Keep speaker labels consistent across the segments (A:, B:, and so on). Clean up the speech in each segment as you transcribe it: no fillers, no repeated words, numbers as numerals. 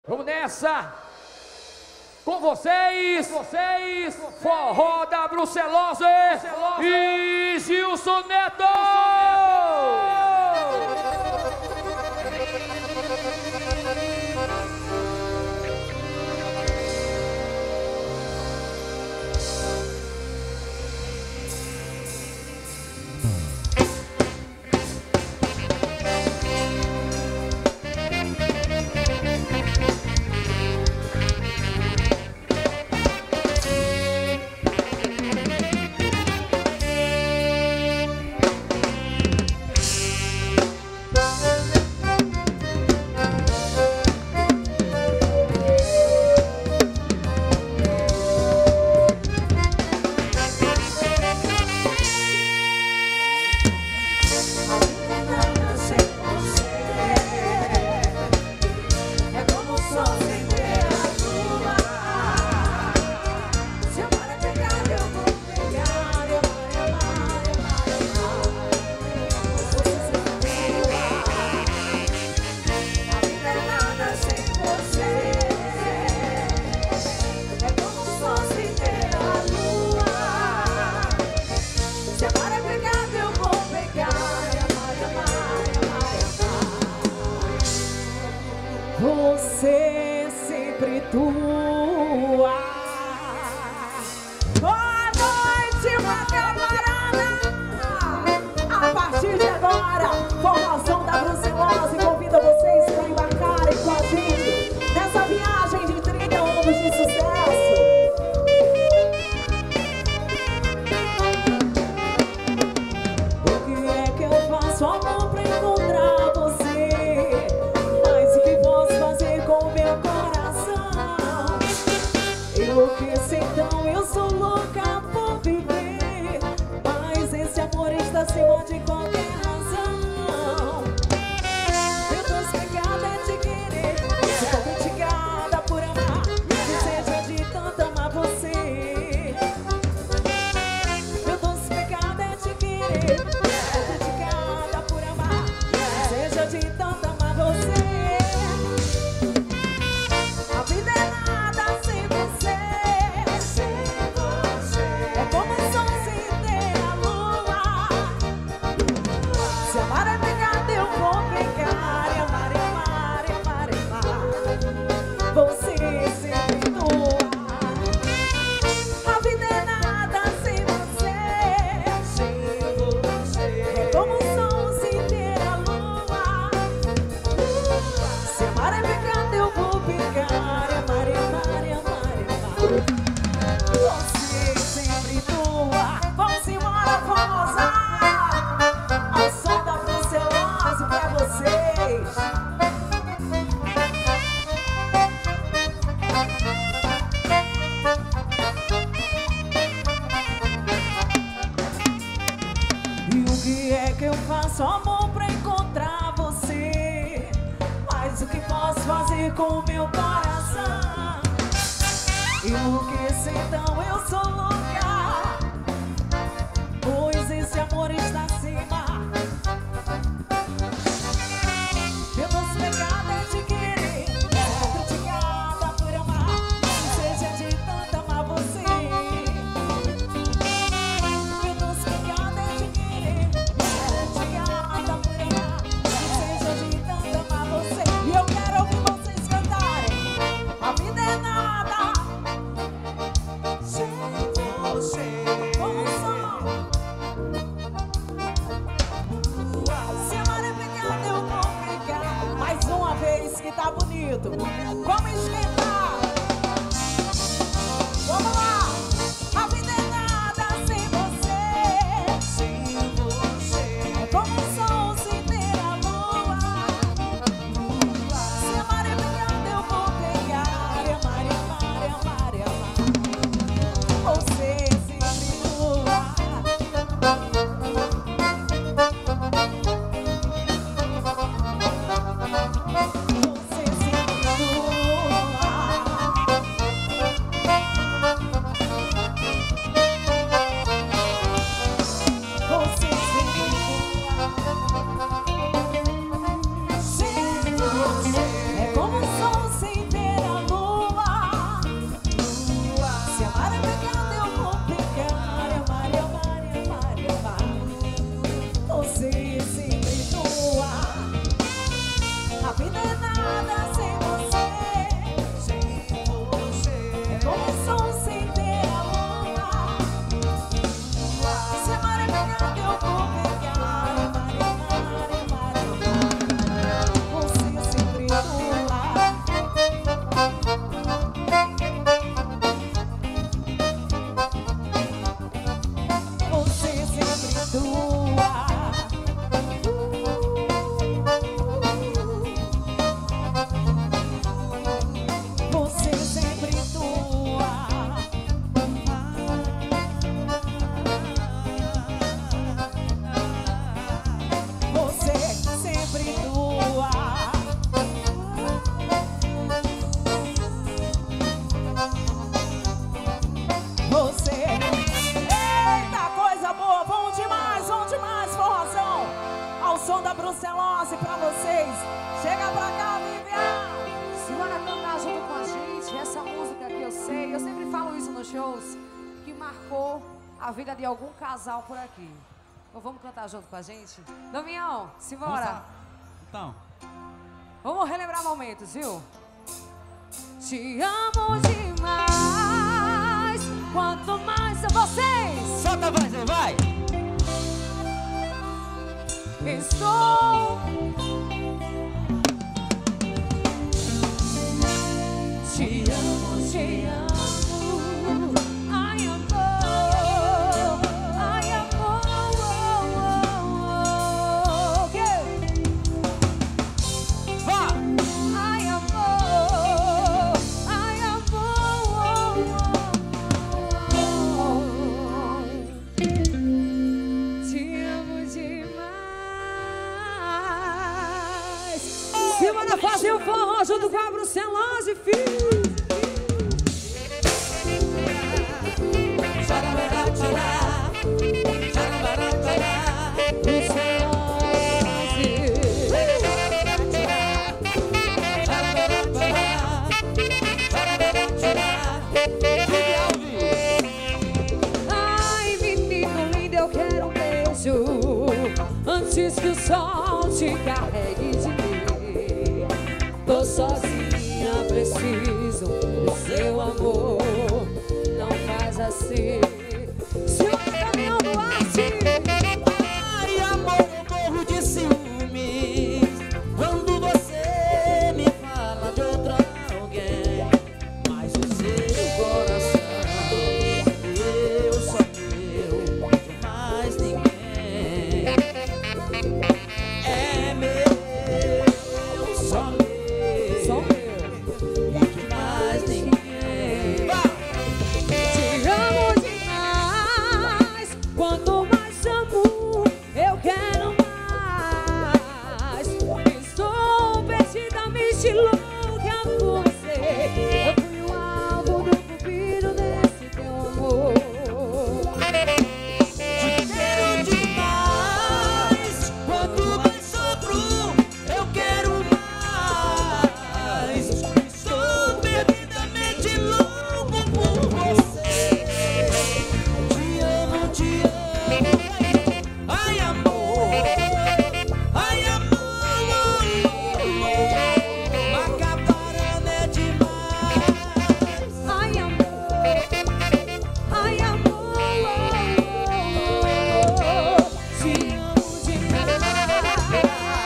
A: Vamos nessa! Com vocês, Forró da Brucelose e Gilson Neto!
B: Você sempre tua. Boa noite, Macamarana. A partir de agora, formação da Brucelose convida vocês para embarcarem com a gente nessa viagem de 30 anos de sucesso. O que é que eu faço, amor, pra encontrar você? Mas o que posso fazer com o meu coração? Enlouqueci, então eu sou louca por viver, mas esse amor está acima de qualquer razão. Eu tô especada de querer, sou criticada por amar, desejo de tanto amar você. Eu tô especada de querer, sou criticada por amar, desejo de tanto amar você. A vida é nada sem você. É como o sol sem ter a lua. Se amar é pecado, eu vou pegar e amar, amar, amar, amar. Você sempre tua. A vida é nada sem você. É como o sol sem ter a lua. Se amar é pecado, eu vou pegar e amar, amar, amar, amar. Você sempre tua. Vamos embora, famosa. Ao som da Brucelose pra vocês. E o que é que eu faço, amor, pra encontrar você? Mas o que posso fazer com o meu coração? Enlouqueci, então eu sou louca, pois esse amor está acima. Eu tô pegada de querer, sou criticada por amar, desejo de tanto amar você. Eu tô pegada de querer, sou criticada por amar, desejo de tanto amar você. E eu quero ouvir vocês cantarem. A vida é nada sem você. Com o som. Se amar é pecado, eu vou pegar. Mais uma vez que tá bonito. Vamos esquentar. Vamos lá. A vida é nada sem você. É como o sol sem ter a lua. Se amar é pecado, eu vou pegar e amar, amar, amar, amar. Você sempre tua. Você sempre tua.
C: shows que marcou a vida de algum casal por aqui. Então vamos cantar junto com a gente? Damião, simbora.
D: Então.
C: Vamos relembrar momentos, viu? Te amo demais, quanto mais a vocês.
D: Solta a voz aí, vai!
C: Estou te amo, te amo. Ai, amor, ai, amor,
D: Vá!
C: ai, amor, ai, amor. Te amo demais. Simbora fazer o forró junto com a Brucelose, filho. Ai, menino lindo, eu quero um beijo antes que o sol te carregue de mim. Tô sozinha, preciso do seu amor. Não faz assim. Se o caminhão do arte.
D: Ai, amor, eu morro de ciúmes quando você me fala de outra alguém. Mas o seu coração, eu sou meu, de mais ninguém. É meu, só meu,
C: Só meu.
D: e de mais ninguém.
C: Te amo demais. Quanto mais amo, eu quero mais. Estou perdidamente louca por você. Eu fui o alvo do cupido desse teu amor.
D: Te quero demais, quanto mais sofro, eu quero mais. Estou perdidamente louco por você. Te amo, te amo. Ai, amor, ai, amor. Macaparana é demais.
C: Ai, amor, ai, amor. Te amo demais.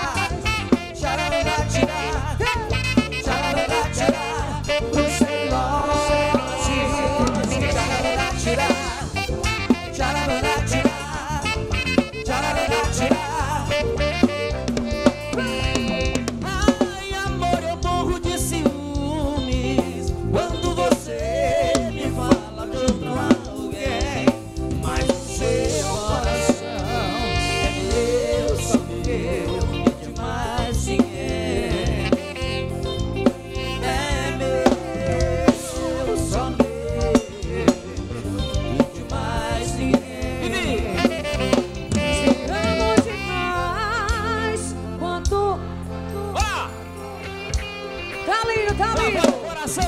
D: Ai, amor, eu morro de ciúmes quando você me fala de outro alguém. Mas o seu coração é meu, só meu, e de mais ninguém. É meu, só meu, e de mais ninguém.
C: Te amo demais. Quanto
D: Ó,
C: tá lindo, tá
D: vai,
C: lindo.
D: vai, coração.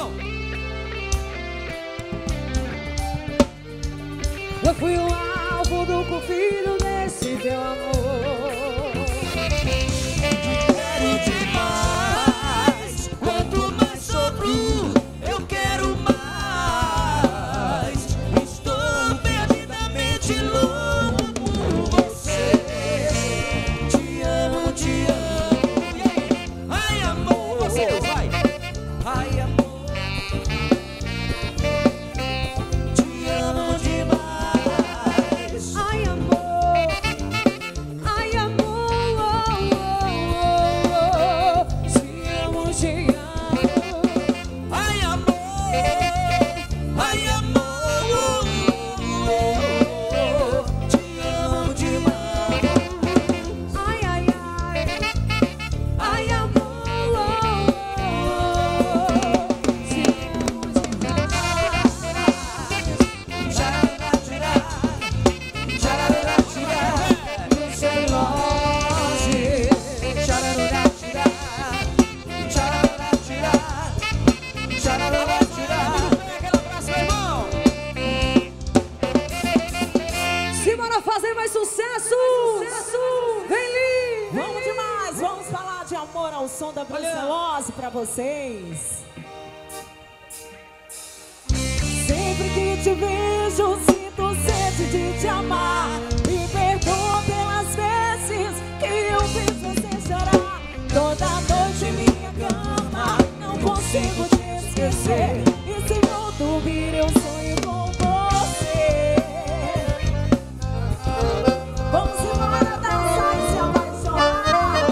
C: Eu fui o alvo do cupido desse teu amor.
D: Quero demais, quanto mais sofro, eu quero mais. Estou perdidamente louco por você. Te amo, te amo. Ai, amor, você vai. Ai, amor, te amo demais.
C: Ai, amor, ai,
B: o som da Brucelose pra vocês. Sempre que te vejo, sinto sede de te amar. Me perdoa pelas vezes que eu fiz você chorar. Toda noite em minha cama, não consigo te esquecer. E se vou dormir, eu sonho com você. Vamos embora dançar e se apaixonar.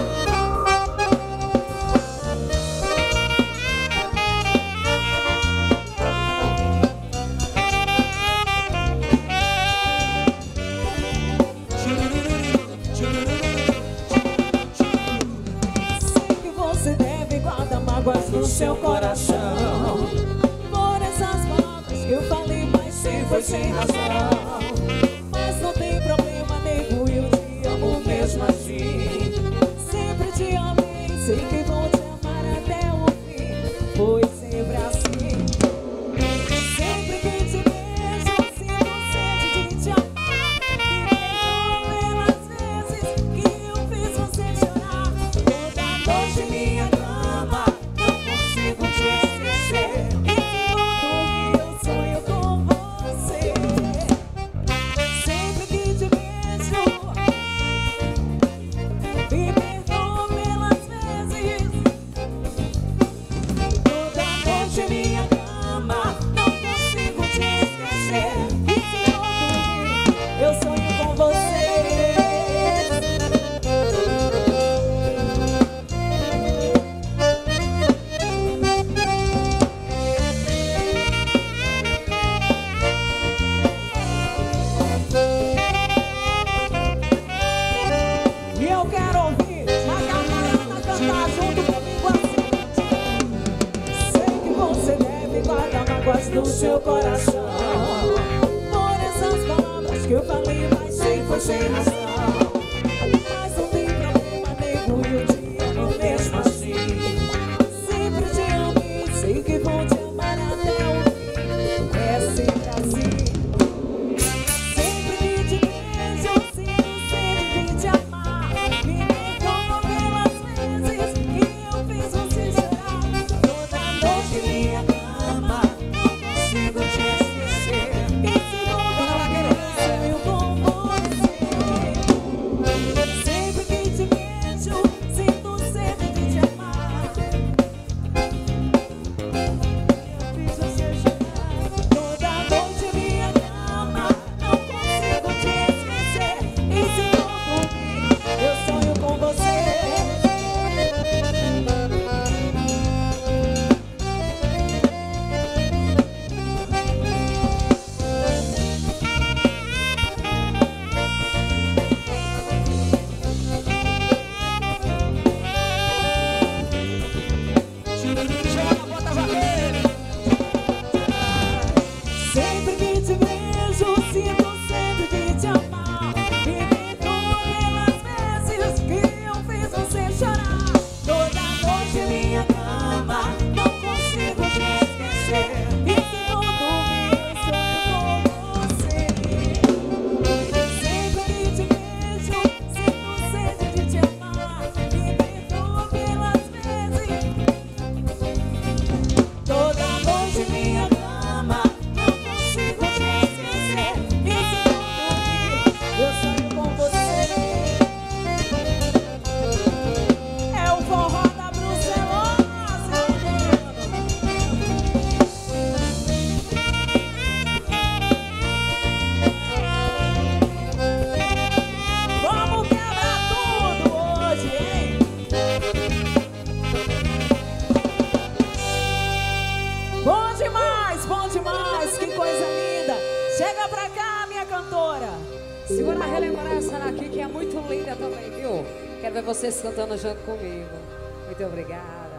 B: Sei que você deve guardar mágoas no seu coração por essas palavras que eu falei, mas sem foi sem razão. Mas não tem problema, nego, eu te amo mesmo assim. Sempre te amei, sei que vou te amar até o fim. Foi sempre assim. Sempre que te vejo, sinto sede de te amar. Me perdoa pelas vezes que eu fiz você chorar. Toda noite em minha cama, não consigo te esquecer. E se eu dormir, eu sonho com você. Sempre que te vejo, me perdoa pelas vezes. Toda noite em minha cama, não consigo te esquecer. E se eu dormir, eu sonho com você. E eu quero ouvir a camarada cantar junto comigo assim. Sei que você deve guardar mágoas no seu coração por essas palavras que eu falei, mas sei que foi sem razão. Mas não tem problema, nego, eu te amo mesmo assim. Sempre te amei, sei que vou te amar até o fim. É sempre assim. Sempre que te vejo, sinto sede de te amar. Me perdoa pelas vezes que eu fiz você chorar. Toda noite em minha cama, não consigo te esquecer. E se vou dormir, eu sonho com você. Sempre que te vejo, sinto sede de te amar. Eu fiz você chorar. Toda noite em minha cama, não consigo te esquecer. E se vou dormir, eu sonho com você. Sempre que te vejo, sinto sede de te amar. Me perdoa pelas vezes que eu fiz você chorar. Toda noite em minha cama, não consigo te esquecer. E se vou dormir, eu sonho com você. Sempre que te vejo, sinto sede de te amar. Me perdoa pelas vezes. Toda noite em minha cama, não consigo te esquecer. E se vou dormir, eu sonho com você. É o forró da Brucelose. Vamos quebrar tudo hoje, hein? Bom demais, que coisa linda. Chega pra cá, minha cantora.
C: Segura a relembrança aqui, que é muito linda também, viu? Quero ver vocês cantando junto comigo. Muito obrigada.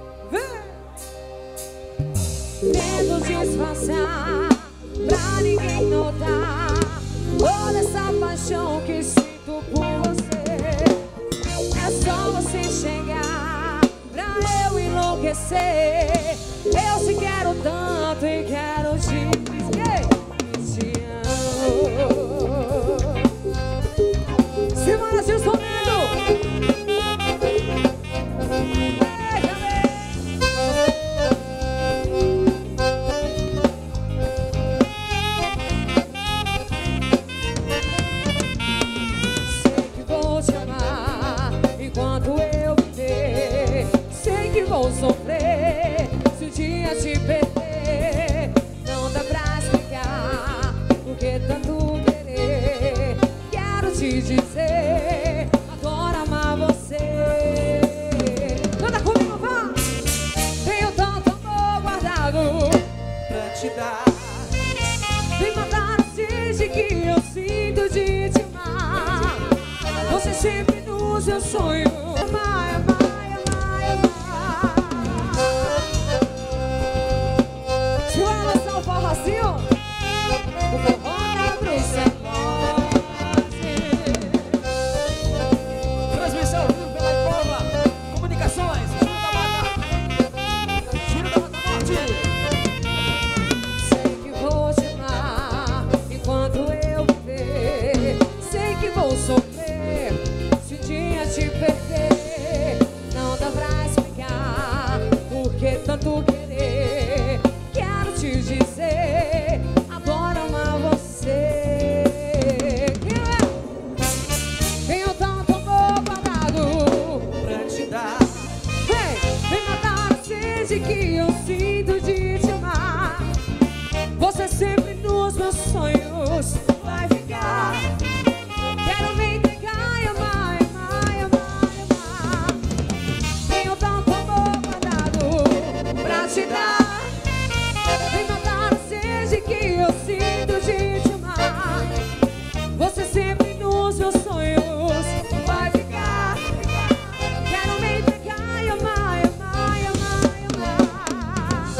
C: Tento disfarçar pra ninguém notar toda essa paixão que sinto por você. É só você chegar pra eu enlouquecer. Eu te quero tanto e quero te dizer que te amo. Simara Gilson Neto.
D: te dar.
C: Vem matar a sede que eu sinto de te amar. Você sempre nos meus sonhos. Amar, amar, amar, amar. Se eu lançar o forrozinho, o forró da Brucelose.
A: Transmissão vivo pela Informa Comunicações. Giro da Mata Norte.
C: Sei que vou te amar enquanto eu viver. Sei que vou sofrer se um dia te perder. Não dá pra explicar por que tanto querer. Quero te dizer, adoro amar você. Tenho tanto amor guardado
D: Pra te dar.
C: vem matar a sede que eu sinto de te amar. Você sempre nos meus sonhos vai ficar. Quero me entregar e amar, amar, amar, amar. Tenho tanto amor guardado pra te dar. Vem matar a sede que eu sinto de te amar. Você sempre nos meus sonhos vai ficar. Quero me entregar e amar, amar, amar, amar.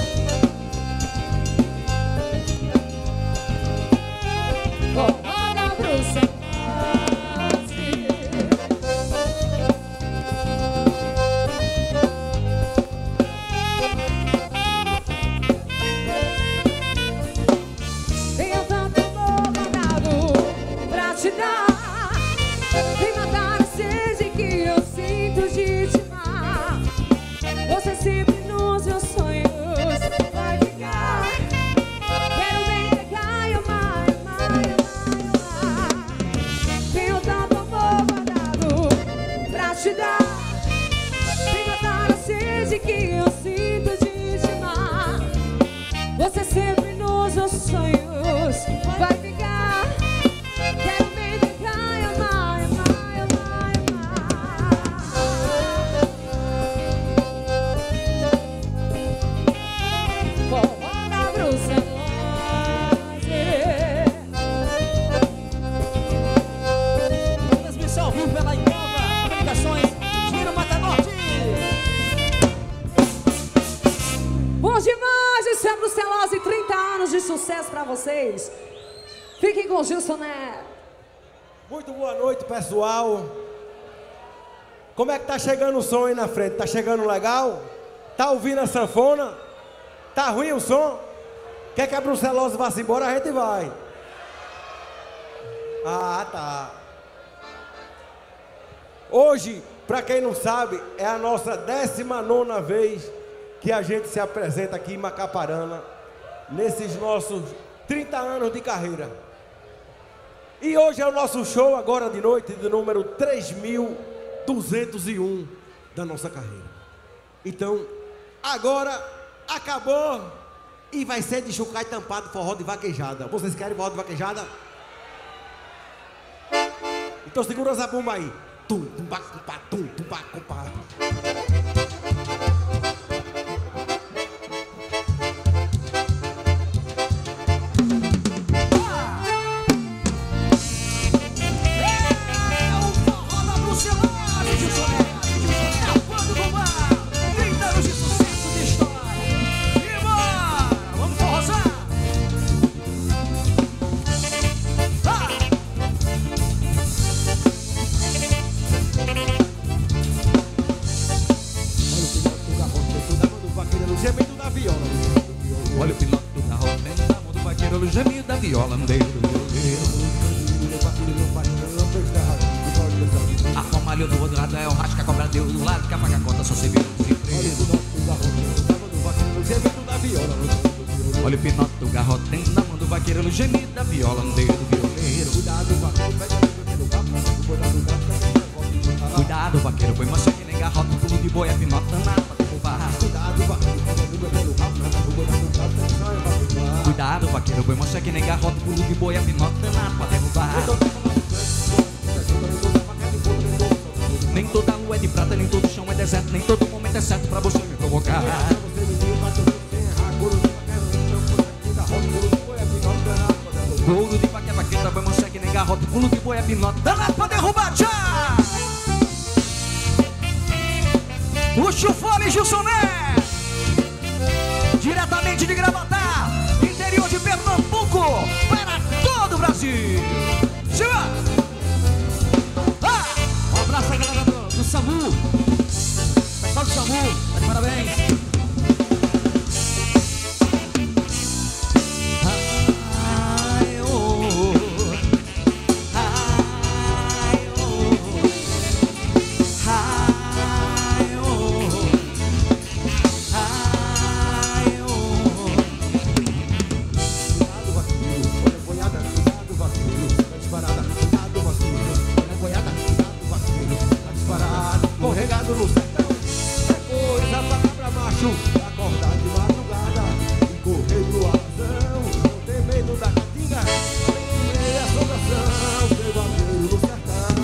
C: Forró da Brucelose. Tenho tanto amor guardado pra te dar. Vem matar a sede que eu sinto de te amar. Você sempre nos meus sonhos vai ficar. Quero me entregar e amar, amar, amar, amar. Tenho tanto amor guardado pra te dar. Vem matar a sede que eu sinto de te amar. Você sempre nos meus sonhos vai ficar. Quero me entregar e amar, amar, amar, amar. Forró da Brucelose.
A: Transmissão vivo pela Informa Comunicações. Giro Mata Norte.
C: Bom demais, isso é Brucelose, 30 anos de sucesso pra vocês. Fiquem com o Gilson Neto.
E: Muito boa noite, pessoal. Como é que tá chegando o som aí na frente? Tá chegando legal? Tá ouvindo a sanfona? Tá ruim o som? Quer que a Brucelose vá-se embora? A gente vai. Ah, tá. Hoje, pra quem não sabe, é a nossa 19ª vez que a gente se apresenta aqui em Macaparana, nesses nossos 30 anos de carreira. E hoje é o nosso show, agora de noite, de número 3.201 da nossa carreira. Então, agora acabou e vai ser de chucai tampado, forró de vaquejada. Vocês querem forró de vaquejada? Então segura essa bomba aí. Tum, tum, pá, tum, tum, pá, tum, pá.
D: Olha o piloto do carro, dentro da mão do vaqueiro, o gemido da viola no dedo do violino. A formalha do outro lado é o rasca, cobra deu do lado, que apaga a conta, só se vira o desemprego. Olha o pinote do garrote dentro da mão do vaqueiro, o gemido da viola no dedo do violeiro. Cuidado, vaqueiro, põe mancha que nem garrote, pulo de boi, é pinote danado pra derrubar. Cuidado, vaqueiro, põe mancha que nem garrote, pulo de boi, é pinote danado pra derrubar. Nem toda lua é de prata, nem todo chão é deserto, nem todo momento é certo pra você me provocar. Couro de baqueta, vai manchar que nem garrote, pulo de boi é pinota, danado pra derrubar, tchau! Puxa o fone, Gilson Né! Diretamente de Gravatá, interior de Pernambuco, para todo o Brasil! Chega!
A: Um abraço à galera do SAMU. Pessoal do SAMU, tá de parabéns.
E: Corregado no sertão, depois a palavra macho, acordar de madrugada e correr pro arrasão, não ter medo da caatinga, nem a assombração, ser vaqueiro no sertão.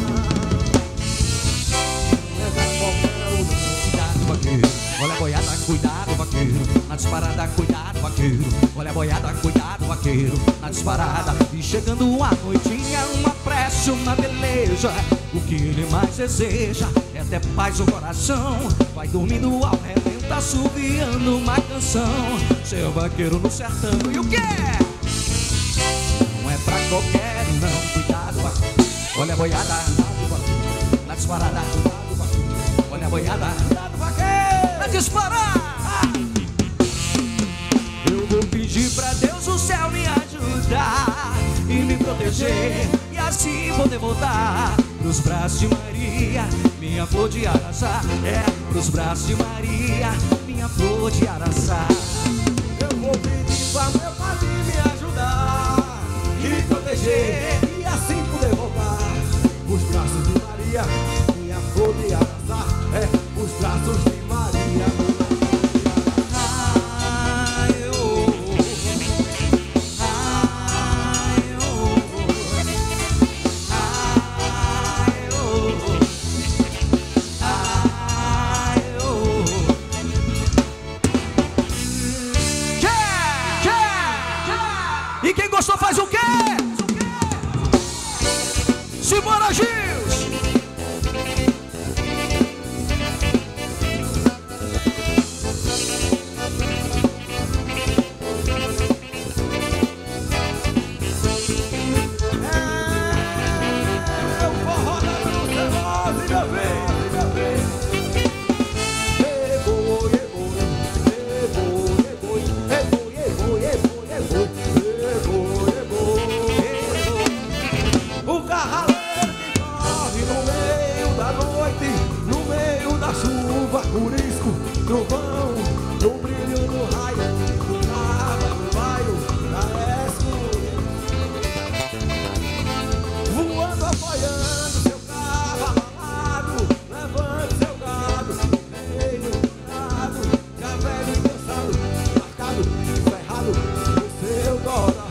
E: Não é da qualquer um,
D: Cuidado, vaqueiro, olha a boiada, cuidado, vaqueiro, na disparada, cuidado, vaqueiro, olha a boiada, cuidado, vaqueiro, na disparada, e chegando a noitinha, uma prece, uma beleza, o que ele mais deseja é ter paz no coração, vai dormindo ao relento, assoviando uma canção, seu vaqueiro no sertão, e o que é? Não é pra qualquer um, não, cuidado, vaqueiro, olha a boiada, na disparada, olha a boiada, na disparada. Eu vou pedir pra Deus o céu me ajudar e me proteger, e assim poder voltar pros braços de Maria, minha flor de araçá. É, pros braços de Maria, minha flor de araçá.
E: eu vou pedir pra meu padre me ajudar e me proteger, e assim poder voltar os braços de Maria, minha flor de araçá, os braços de Maria.
D: E quem gostou faz o quê? Simbora, Gils!
E: É o forró da Brucelose, meu bem. O carraleiro que corre no meio da noite, no meio da chuva, curisco, trovão, no brilho do raio, do nada no bairro, voando, apoiando seu carro amarrado, levando seu gado, meio gado, já velho e cansado, marcado, ferrado no seu coração.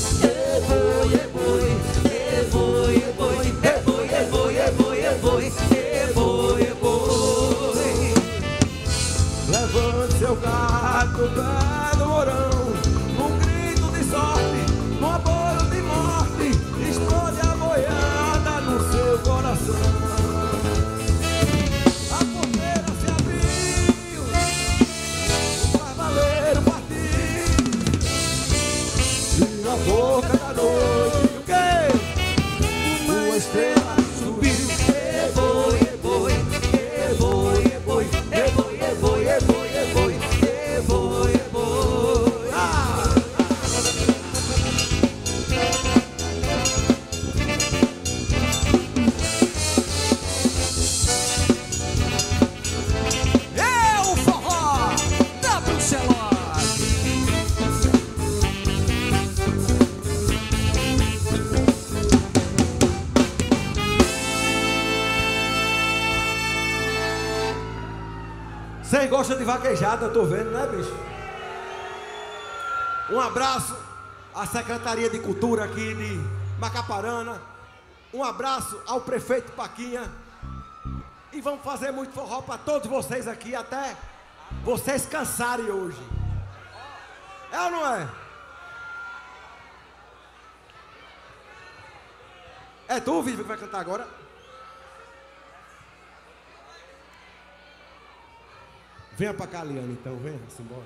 E: Levante seu gato, pé do morão, num grito de sorte, num apoio de morte, explode a boiada no seu coração. A porteira se abriu, o cavaleiro partiu, e na boca da noite, o quê? Uma estrela subiu. Vocês gostam de vaquejada, eu tô vendo, né, bicho? Um abraço à Secretaria de Cultura aqui de Macaparana. Um abraço ao prefeito Paquinha. E vamos fazer muito forró para todos vocês aqui, até vocês cansarem hoje. É ou não é? É tu, Vivi, que vai cantar agora? Venha pra cá, Liane, então. Venha, vamos embora.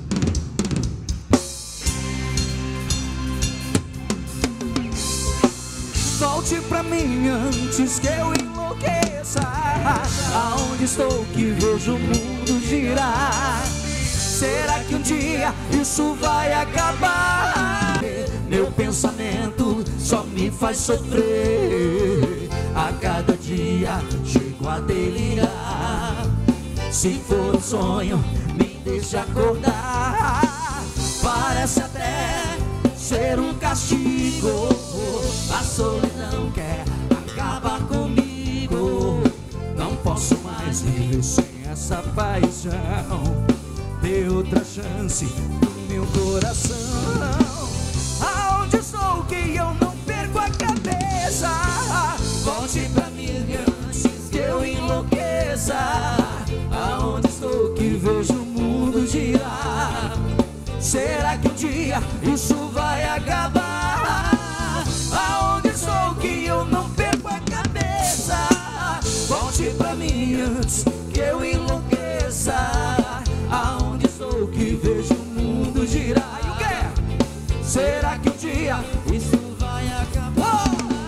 D: Volte pra mim antes que eu enlouqueça. Aonde estou que vejo o mundo girar? Será que um dia isso vai acabar? Meu pensamento só me faz sofrer. A cada dia chego a delirar. Se for um sonho, me deixa acordar. Parece até ser um castigo. A solidão quer acabar comigo. Não posso mais viver sem essa paixão. Dê outra chance no meu coração. Aonde estou que eu não perco a cabeça? Volte pra mim antes que eu enlouqueça. Aonde estou que vejo o mundo girar? Será que um dia isso vai acabar? Aonde estou que eu não perco a cabeça? Volte pra mim antes que eu enlouqueça. Aonde estou que vejo o mundo girar? E o quê? Será que um dia isso vai acabar?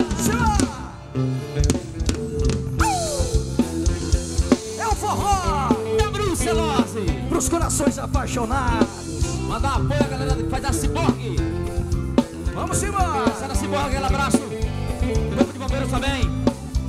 D: É o forró da Brucelose pros corações apaixonados.
A: Manda apoio a galera que faz a Ciborgue.
D: Vamos embora.
A: Essa é da Ciborgue, aquele abraço. Corpo de bombeiros também.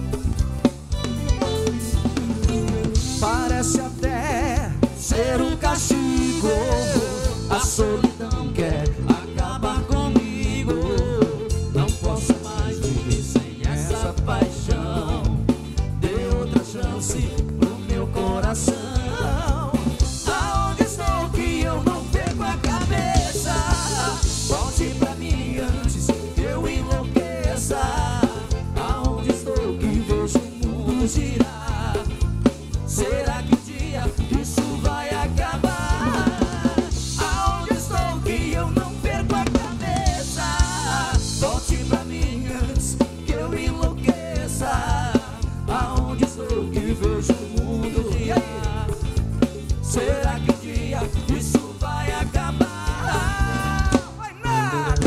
D: Parece até ser um castigo. A solidão quer acabar comigo. Não posso mais viver sem essa paixão. Dê outra chance pro meu coração. Aonde estou que eu não perco a cabeça? Volte pra mim antes que eu enlouqueça. Aonde estou que vejo o mundo girar? Será que um dia isso vai acabar? Aonde estou que eu não perco a cabeça? Volte pra mim antes que eu enlouqueça. Aonde estou que vejo o mundo girar? Será que um dia isso vai acabar? Vai nada!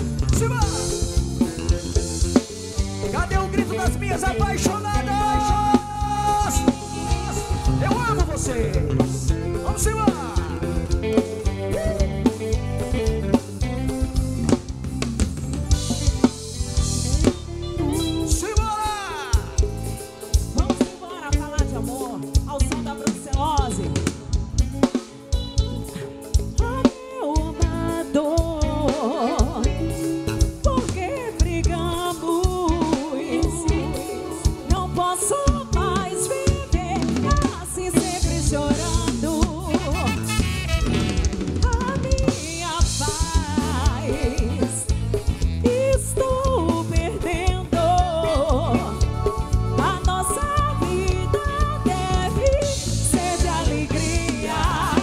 D: Cadê o grito das minhas apaixonadas? Eu amo vocês! Vamos embora!
B: Vamos embora falar de amor ao som da Brucelose. Meu amado, por que brigamos? Não posso mais viver assim sempre chorando. A minha paz estou perdendo. A nossa vida deve ser de alegria,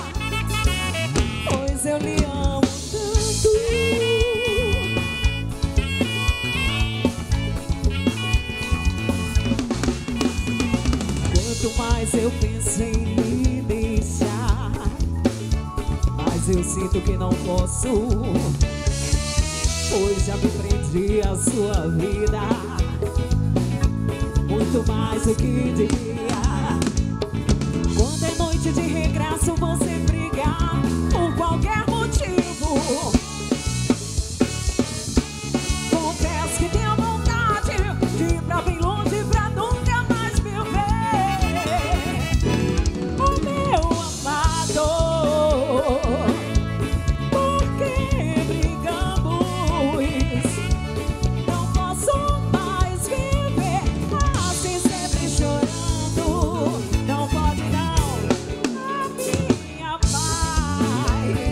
B: pois eu lhe amo tanto. Quanto mais eu penso em me deixar, mas eu sinto que não posso, pois já me prendi a sua vida muito mais do que devia. Quando é noite de regresso, você brigar por qualquer motivo. Confesso que tenho vontade de ir pra bem longe pra nunca mais me ver. Oh, meu amado, por que brigamos? Não posso mais viver assim sempre chorando. Não pode não. A minha paz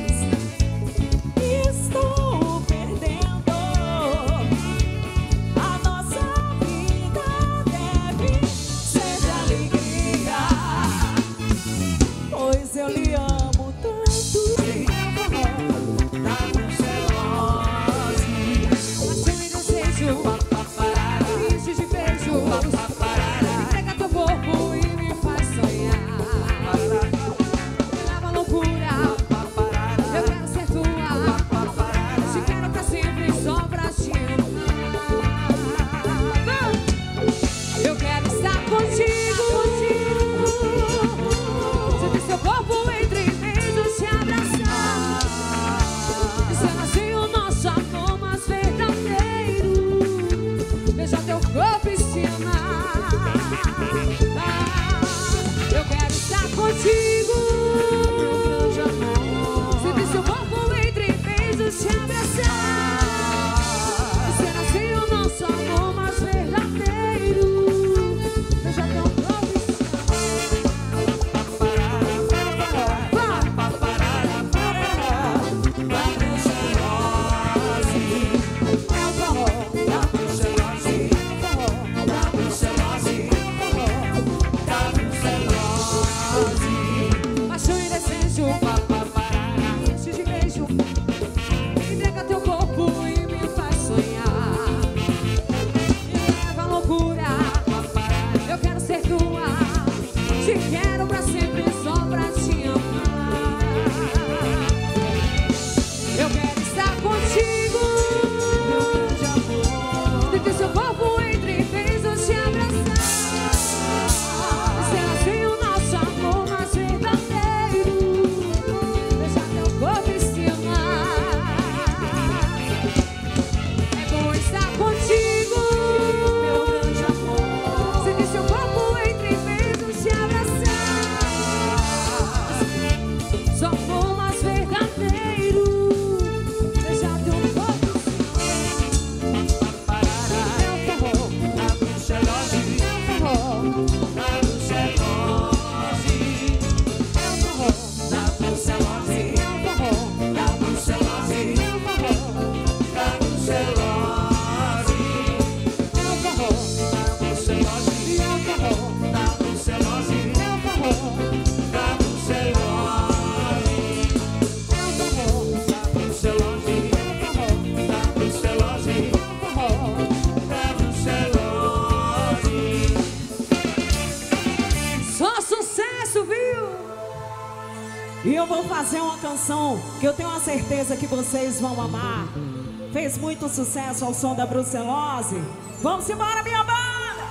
B: fazer uma canção que eu tenho a certeza que vocês vão amar. Fez muito sucesso ao som da Brucelose. Vamos embora, minha banda!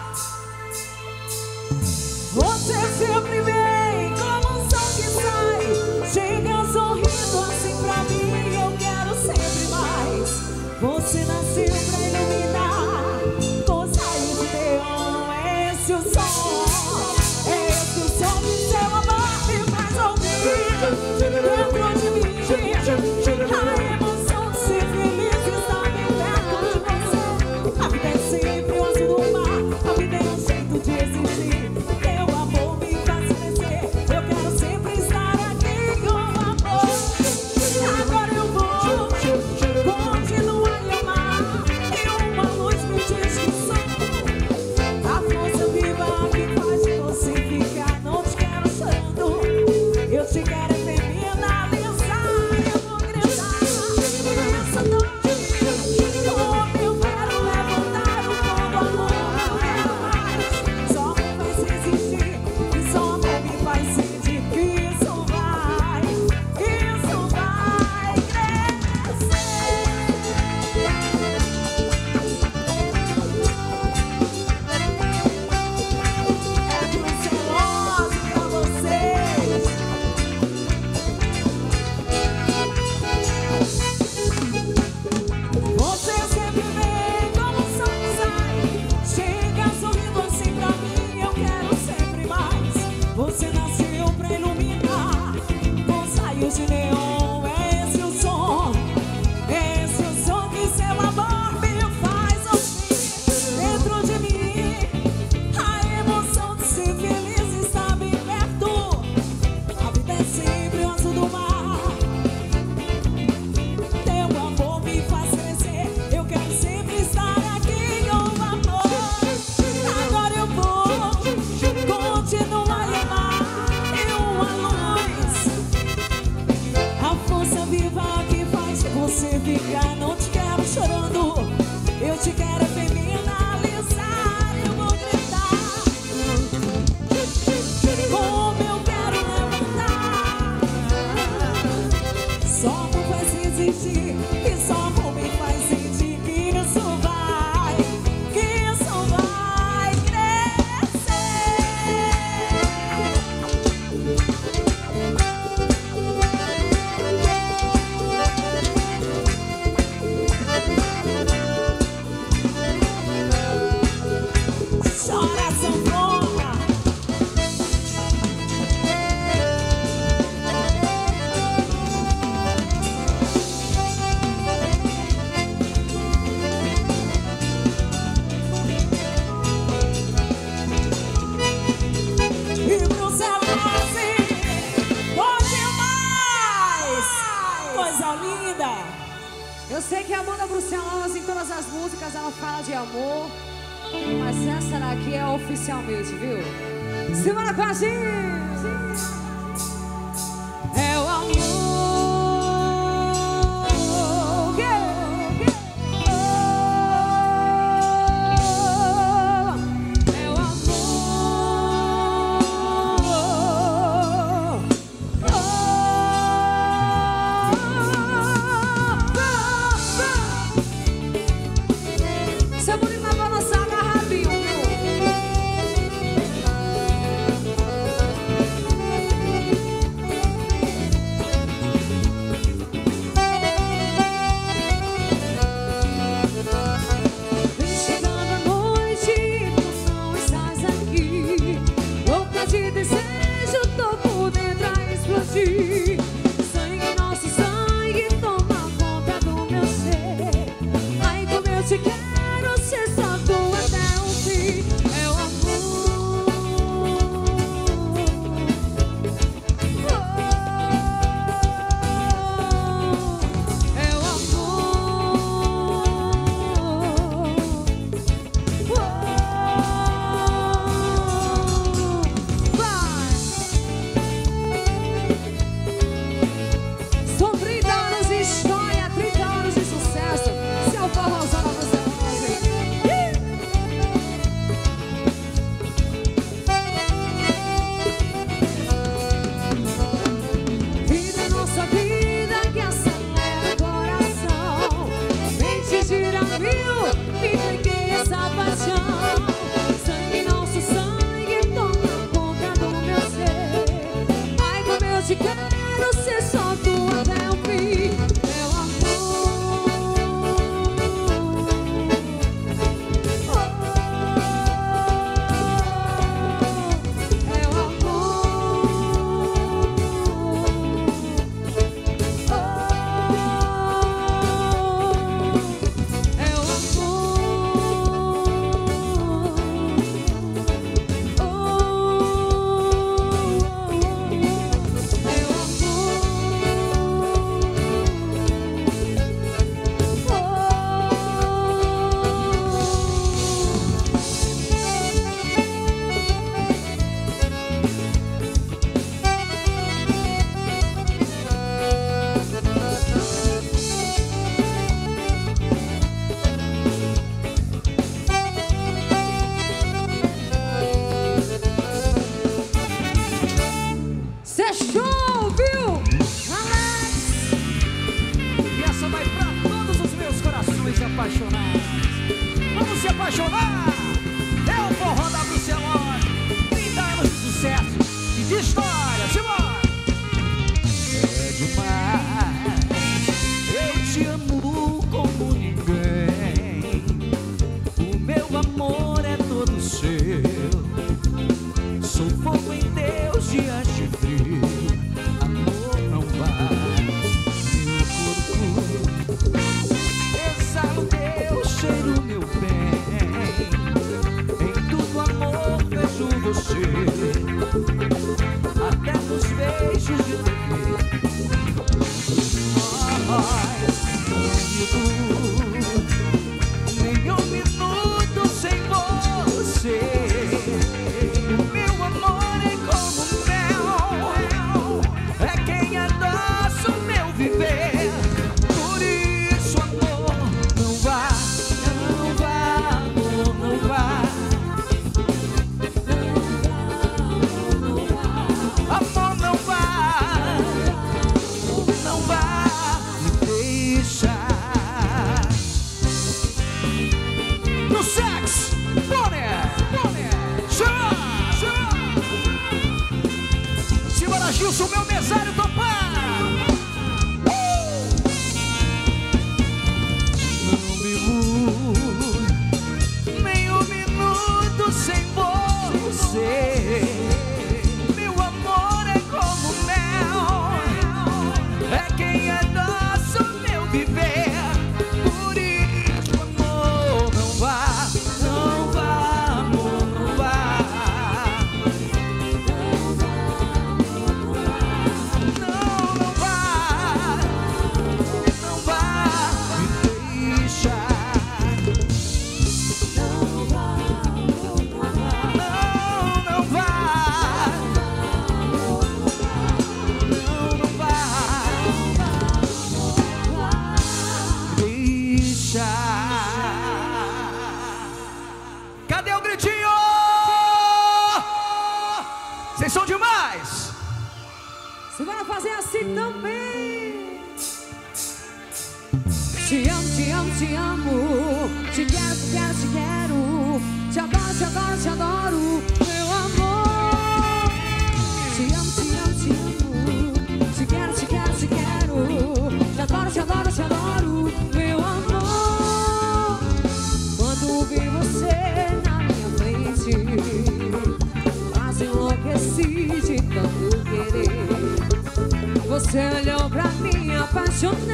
B: Você sempre vem como um som que sai, chega sorrindo assim pra mim, eu quero sempre mais. Você nasceu pra iluminar, com raios de neon, é esse o som. É esse o som que seu amor me faz ouvir dentro de mim. A emoção de ser feliz está bem perto de você. A vida é sempre o azul do mar, a vida é um jeito de existir. Teu amor me faz crescer, eu quero sempre estar aqui com amor. Agora eu vou continuar a lhe amar, e uma luz me diz que sou a força viva que faz você ficar. Não te quero chorando, eu te quero fenomenalizar. Eu vou gritar nessa noite, como eu quero levantar o fogo, amor, não quero mais. Só me faz resistir, e só me faz sentir que isso vai Você sempre vem como o sol que sai, chega sorrindo assim pra mim, eu quero sempre mais. Você nasceu pra iluminar, com raios de neon, é esse o som. É esse o som que seu amor me faz ouvir dentro de mim. A emoção de ser feliz está bem perto. A vida é sempre o azul do mar. Teu amor me faz crescer, eu quero sempre estar aqui com amor. Agora eu vou continuar a lhe amar, e uma luz, a força viva que faz você ficar. Não te quero chorando, eu te quero fenomenalizar. Eu vou gritar como eu quero levantar. Só me faz resistir, e só me faz sentir que isso vai crescer. Chora, sanfona. E Brucelose, bom demais! Coisa linda!
C: Eu sei que a Amanda Brucelose, em todas as músicas, ela fala de amor, mas essa daqui é oficialmente, viu? Simbora com a gente! É o amor. É o amor. Seu bonito vai balançar agarradinho, viu?
D: apaixonar. É o forró da Brucelose, 30 anos de sucesso e de história. Simbora! É demais, eu te amo como ninguém. O meu amor é todo seu. Sou fogo em Deus, dias de frio. Amor não vai. Meu corpo exala o teu cheiro, meu bem. Em tudo, amor, vejo você. Até nos beijos de TV. Nenhum minuto sem você. O meu amor é como mel, é quem adoça o meu viver. Por isso, amor, não vá, não vá, amor, não vá. Amor, não vá, não vá, me deixa. No sax, Bonner, chama, chama. Simbora, Gilson, meu mesário topar. Não vivo nem um minuto sem você. Meu amor é como mel, é quem adoça o meu viver. Por isso, amor, não vá, não vá, amor, não vá. Não, não vá, não vá, me deixa. Não, não vá, não vá, deixa. Cadê o gritinho? Vocês são demais.
C: Você vai fazer assim também. Te amo, te amo, te amo. Te quero, te quero, te quero. Te adoro, te adoro, te adoro, meu amor. Te amo, te amo, te amo. Te quero, te quero, te quero. Te adoro, te adoro, te adoro, meu amor. Quando vi você na minha frente, quase enlouqueci de tanto querer. Você olhou pra mim apaixonado.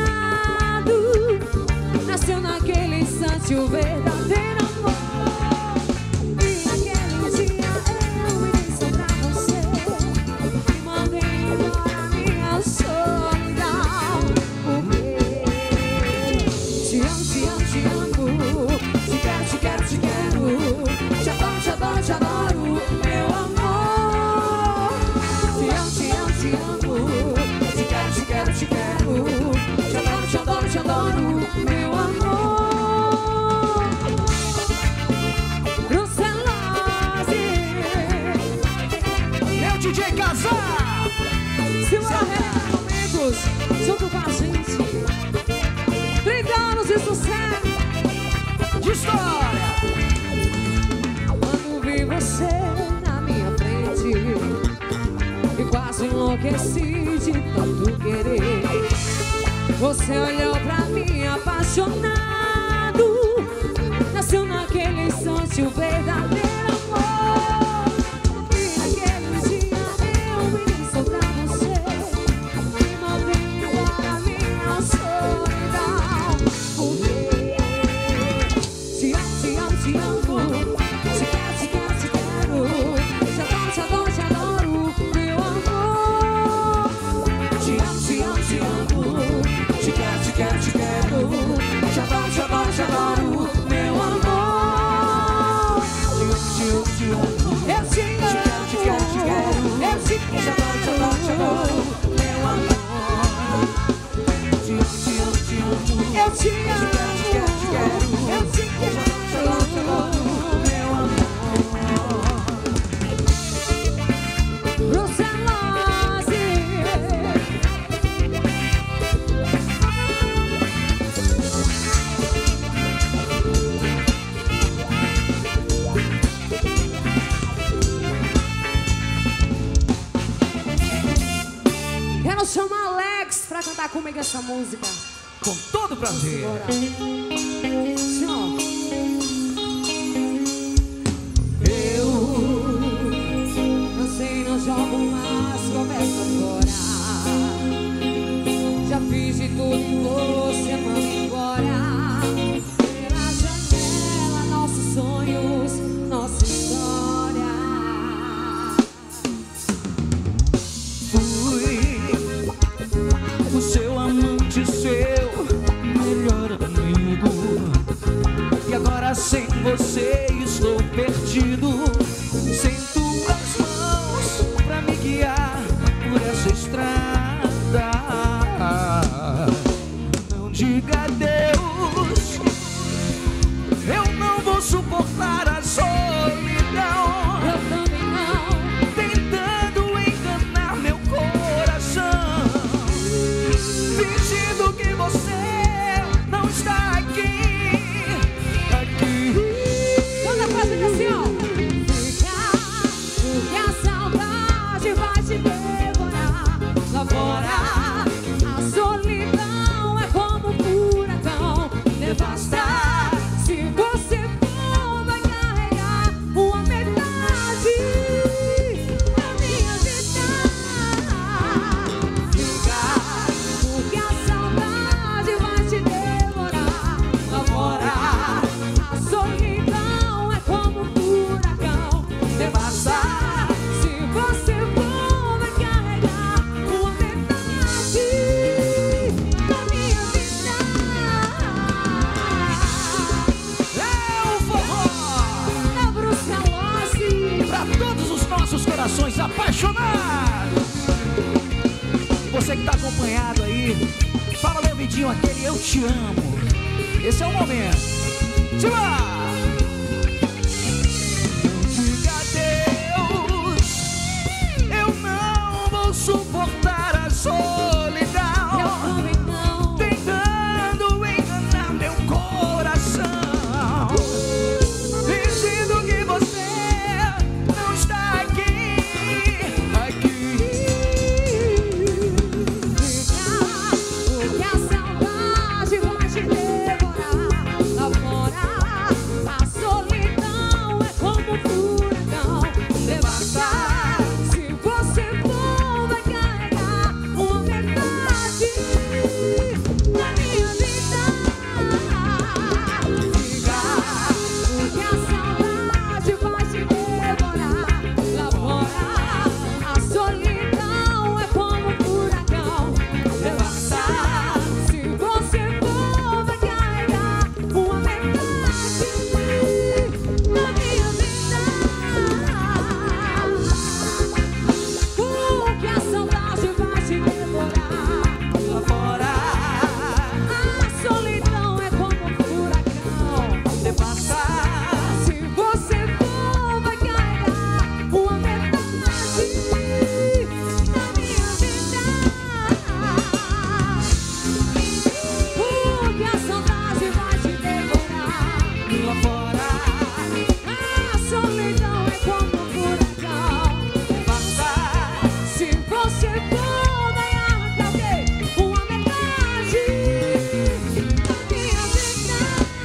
C: Nasceu naquele instante o verdadeiro amor. E naquele dia eu me dei pra você. E mandei embora a minha solidão. Te amo, te amo, te amo. Te quero, te quero, te quero. Te adoro, te adoro, te adoro, meu amor. Te amo, te amo, te amo. Te quero, te quero, te quero. Te adoro, te adoro, te adoro, meu amor. Brucelose,
D: Meu DJ Casar.
C: Simbora, momentos, junto com a gente. 30 anos de sucesso,
D: De história.
C: quando vi você na minha frente, e quase enlouqueci de tanto querer. Você olhou pra mim apaixonado. Nasceu naquele instante o verdadeiro amor. E naquele dia eu me dei pra você. E mandei embora a minha solidão. Porque te amo, te amo, te amo. Te quero, te quero, te quero. Te adoro, te adoro, te adoro, meu amor. Te amo, te amo, te amo. Te quero, te quero, te quero. Te adoro, te adoro, te adoro, meu amor.
D: Te amo, te amo.
C: Eu te amo,
D: Te quero, te quero.
C: eu te
D: Te adoro, te adoro, te adoro, meu amor. Te amo, te amo, te amo.
C: eu te amo,
D: Te quero, te quero.
C: eu te
D: Te adoro, te adoro, meu amor.
C: Brucelose. comigo essa música.
D: Com todo prazer.
C: Bora. Senhor. Eu sei, não jogo mais conversa fora. Já fiz de tudo e você manda embora. Pela janela, nossos sonhos, nossa história.
D: Fui o seu amante, seu melhor amigo. E agora sem você estou perdido. Sem tuas mãos pra me guiar por essa estrada. Não diga adeus, eu não vou suportar a solidão.
C: Eu também não.
D: Tentando enganar meu coração, fingindo que você não está aqui.
C: Toda frase assim, ó. Porque a saudade vai te devorar. Lá fora, a solidão é como um furacão. Devasta. Se você for, vai carregar uma metade da minha vida. Porque a saudade vai te devorar. Lá fora, a solidão é como um furacão. Devasta. Se você for, vai carregar uma metade da minha vida.
D: É o forró
C: É Brucelose.
D: pra todos os nossos corações apaixonados. Você que tá acompanhado aí, fala no ouvidinho aquele eu te amo. Esse é o momento. Se vai! Diga adeus, eu não vou suportar a
C: Eu
D: solidão.
C: também não.
D: Tentando enganar meu coração, fingindo que você não está aqui.
C: Porque a saudade vai te devorar. Lá fora, a solidão é como um furacão. Devasta. Se você for, vai carregar uma metade da minha vida. Porque a saudade vai te devorar. Lá fora, a solidão é como um furacão. Devasta. Se você for, vai carregar uma metade da minha vida. Porque a saudade vai te devorar.
D: Lá fora,
C: A solidão é como um furacão.
D: devasta.
C: Se você for, vai carregar uma metade da minha vida. Porque a saudade vai te devorar.
D: Lá fora,
C: A solidão é como um furacão.
D: devasta.
C: Se você for, vai arrancar uma metade da minha vida.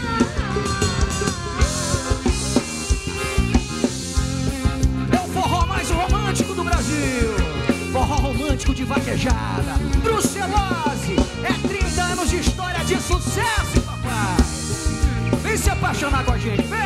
D: É o forró mais romântico do Brasil. Forró romântico de vaquejada. Brucelose. É 30 anos de história de sucesso, papai. Vem se apaixonar com a gente, vem.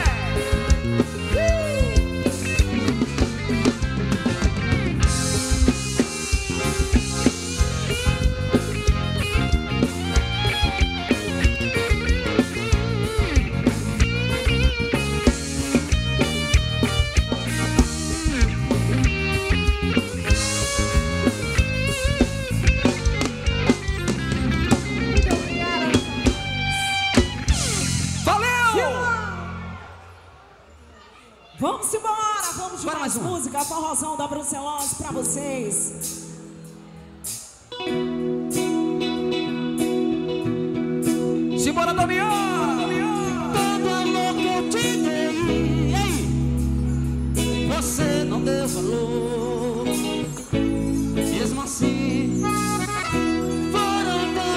B: Vamos embora, vamos de
D: Bora
B: mais
D: mais uma.
B: música, forrozão da Brucelose pra vocês.
D: Simbora, Damião! Todo amor que eu te dei, e aí? Você não deu valor. Mesmo assim, foram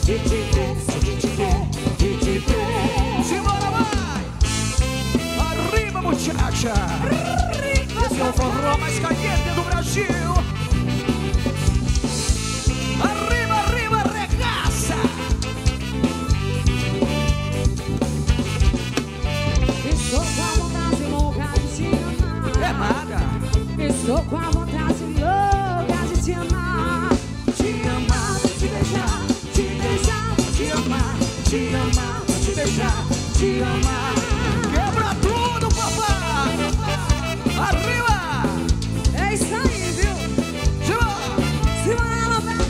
B: de te ver, só de te ver, de te ver.
D: Simbora, vai! Arriba, muchacha! Esse é o forró mais caliente do Brasil. Arriba, arriba, regaça!
C: Estou com a vontade louca de te amar.
D: É nada!
C: Estou com a vontade louca de te amar.
D: Te amar, te beijar, te beijar, te amar, te amar, te beijar, te amar. Quebra tudo, papai! Arriba!
C: É isso aí, viu? Simbora, novela!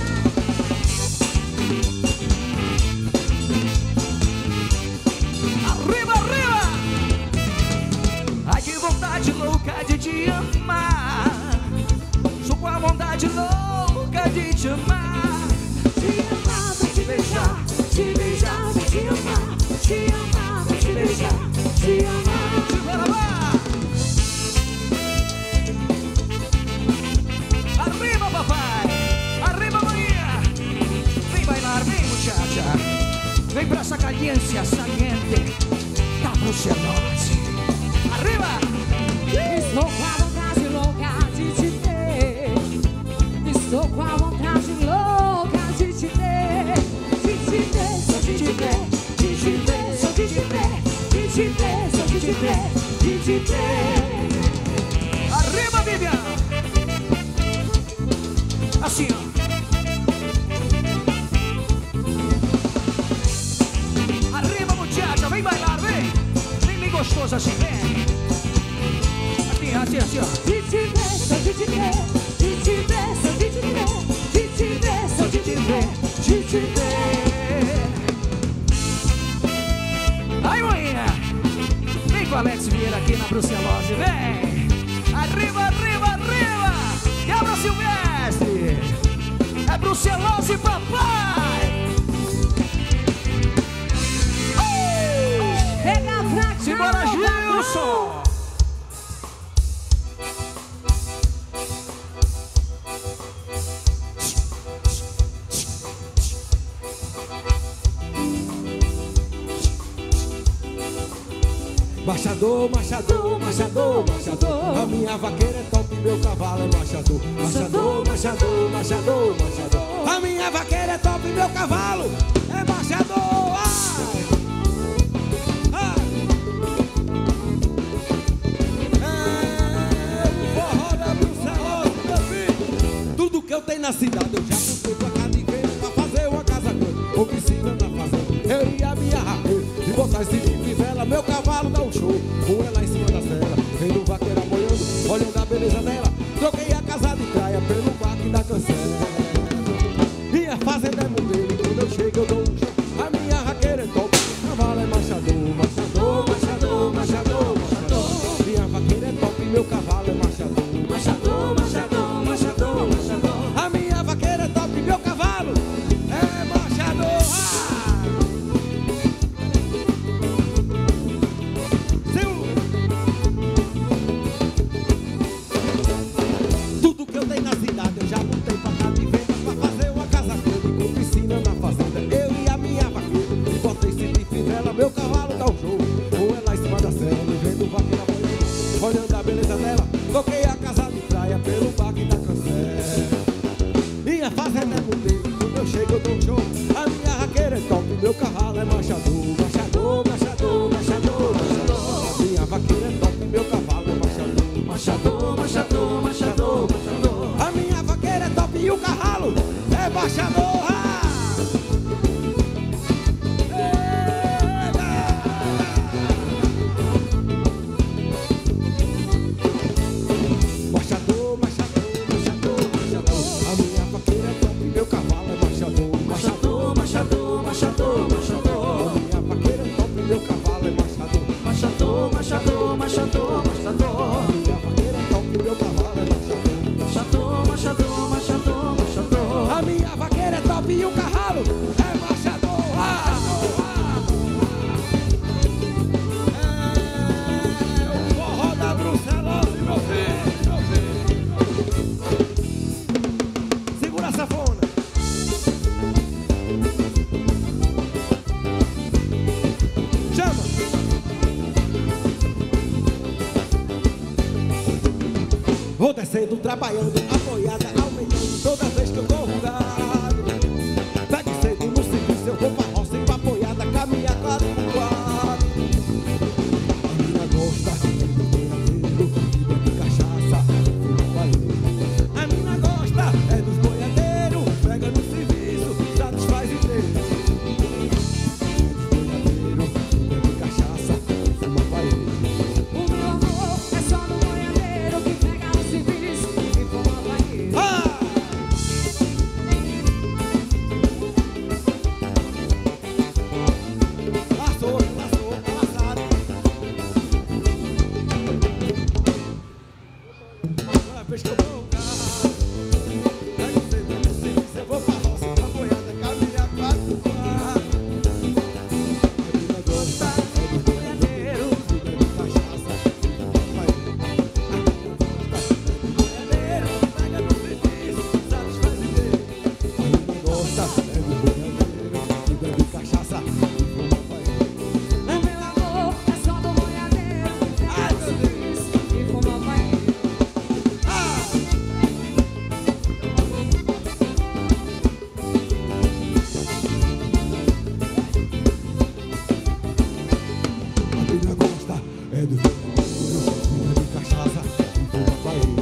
D: Arriba, arriba! Ai, que vontade louca de te amar. Sou com a vontade louca de te amar.
B: Te amar, te beijar, te beijar, te amar, te amar, te beijar, te amar.
D: Simbora, vai! Arriba, papai! Arriba, Maria! Vem bailar, vem, muchacha! Vem pra essa caliência saliente da Brucelose! Arriba!
C: Estou com a vontade louca de te ter. Estou com a vontade louca de te ter. De te ver, só de te ver, de te ver, só de te ver, de te ver, só de te ver, de te ver.
D: Arriba, Vivian! Assim, ó. Arriba, muchacha! Vem bailar, vem! Vem bem gostoso assim, vem! Assim, assim, ó.
B: De te ver, só de te ver, de te ver, só de te ver, de te ver, só de te ver, de te ver.
D: Aí, manhã! Vem com o Alex Vieira aqui na Brucelose, vem! Arriba, arriba, arriba! Quebra, Silvestre! É Brucelose, papai!
C: Pega pra cá,
D: Simbora,
C: meu patrão.
D: Gilson!
E: Machador, machador, machador, machador. A minha vaqueira é top, meu cavalo é machador. Machador, machador, machador, machador. A minha vaqueira é top, meu cavalo é machador. Ai! Ai! É o forró da Brucelose, meu filho. Tudo que eu tenho na cidade eu já comprei pra cá de vez pra fazer uma casa grande. Oficina na fazenda, eu e a minha raqueira. E botar esse fivela, meu cavalo dá um show. Com ela em cima da cela, vendo o vaqueiro apoiando, olhando a beleza dela. Troquei a casa de praia pelo parque da cancela. Minha fazenda é modelo, e quando eu chego eu dou um show. A minha raqueira é top, cavalo é machador. Machador, machador, machador, machador. Minha vaqueira é top, meu cavalo é machador. Machador, machador, machador, machador. A minha vaqueira é top, meu cavalo é machador. Tudo que eu tenho na cidade eu já montei pra cá de venda pra fazer uma casa grande com piscina na fazenda. Eu e a minha vaqueira e botei esse de fivela, meu cavalo dá um show. Com ela em cima da cela, me vendo o vaqueiro apoiando, olhando a beleza dela. Toquei a casa de praia pelo parque da cancela. Minha fazenda é modelo, quando eu chego eu dou um show. A minha raqueira é top, meu cavalo é machador. Machador, machador, machador, machador. A minha vaqueira é top, meu cavalo é machador. Machador, machador, machador, machador. A minha vaqueira é top e o cavalo é machador. Machador, machador, machador, machador. A minha vaqueira é top e meu cavalo é machador. Machador, machador, machador, machador. crescendo, trabalhando, apoiada, aumentando toda vez que eu corro gado. Pegue cedo no serviço, eu vou pra roça, e pra apoiada, caminhar 4 por 4. A mina gosta do boiadeiro, vida de cachaça, fuma paeiro. A mina gosta é dos boiadeiros, pega no serviço, satisfaz inteiro. É dos boiadeiros, vida de cachaça, fuma paeiro.
C: O meu amor é só do boiadeiro que pega no serviço e fuma paeiro.
E: Passou, passado. Toda vez que eu vou ao carro, pego cedo no serviço, eu vou pra roça, pra boiada, caminhar 4 por 4. A mina gosta é do boiadeiro, vida de cachaça, fuma paeiro. A mina gosta é do boiadeiro, pega no serviço, satisfaz inteiro. A mina gosta é do boiadeiro, vida de cachaça, fuma paeiro.
C: O meu amor é só do boiadeiro que pega no serviço e fuma paeiro.
E: A mina gosta é do boiadeiro, vida de cachaça, fuma paeiro.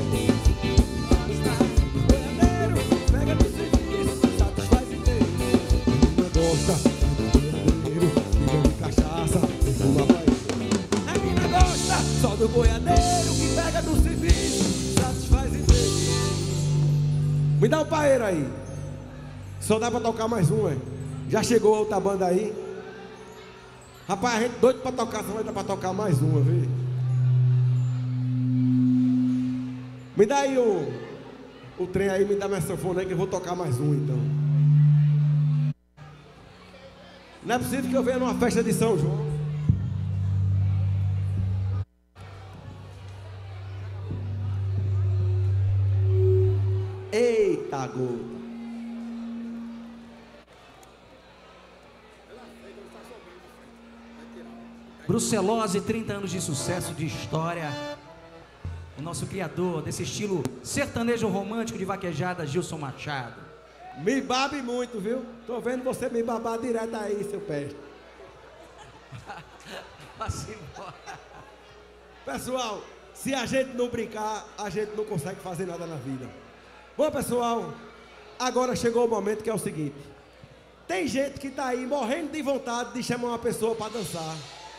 E: Boiadeiro, pega no serviço, satisfaz inteiro. A mina gosta é do boiadeiro, vida de cachaça, fuma paeiro. A mina gosta só do boiadeiro que pega no serviço, satisfaz inteiro. Me dá um paeiro aí. Só dá pra tocar mais um, hein? Já chegou a outra banda aí? Rapaz, a gente doido pra tocar, só vai dar pra tocar mais uma, viu? Me dá aí o trem aí, me dá minha sanfona aí que eu vou tocar mais um então. Não é possível que eu venha numa festa de São João. Eita, gota.
D: Brucelose, 30 anos de sucesso, de história. O nosso criador desse estilo sertanejo romântico de vaquejada, Gilson Machado.
E: Me babe muito, viu? Tô vendo você me babar direto aí, seu peste.
D: Vá-se embora.
E: Pessoal, se a gente não brincar, a gente não consegue fazer nada na vida. Bom, pessoal, agora chegou o momento que é o seguinte. Tem gente que tá aí morrendo de vontade de chamar uma pessoa para dançar.